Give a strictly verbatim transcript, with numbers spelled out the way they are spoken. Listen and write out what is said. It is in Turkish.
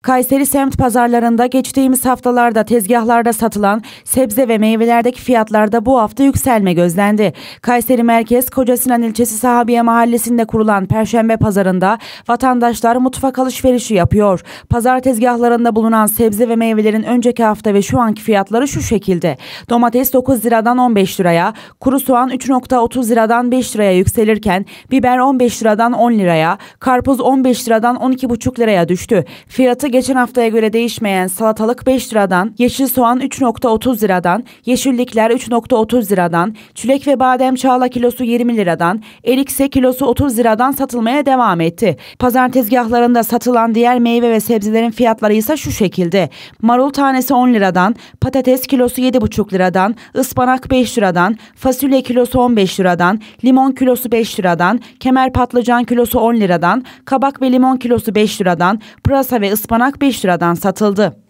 Kayseri semt pazarlarında geçtiğimiz haftalarda tezgahlarda satılan sebze ve meyvelerdeki fiyatlarda bu hafta yükselme gözlendi. Kayseri Merkez Kocasinan ilçesi Sahabiye Mahallesi'nde kurulan Perşembe Pazarı'nda vatandaşlar mutfak alışverişi yapıyor. Pazar tezgahlarında bulunan sebze ve meyvelerin önceki hafta ve şu anki fiyatları şu şekilde. Domates dokuz liradan on beş liraya, kuru soğan üç virgül otuz liradan beş liraya yükselirken biber on beş liradan on liraya, karpuz on beş liradan on iki buçuk liraya düştü. Fiyatı geçen haftaya göre değişmeyen salatalık beş liradan, yeşil soğan üç virgül otuz liradan, yeşillikler üç virgül otuz liradan, çilek ve badem çağla kilosu yirmi liradan, erik ise kilosu otuz liradan satılmaya devam etti. Pazar tezgahlarında satılan diğer meyve ve sebzelerin fiyatları ise şu şekilde. Marul tanesi on liradan, patates kilosu yedi buçuk liradan, ıspanak beş liradan, fasulye kilosu on beş liradan, limon kilosu beş liradan, kemer patlıcan kilosu on liradan, kabak ve limon kilosu beş liradan, pırasa ve ıspanak beş liradan satıldı.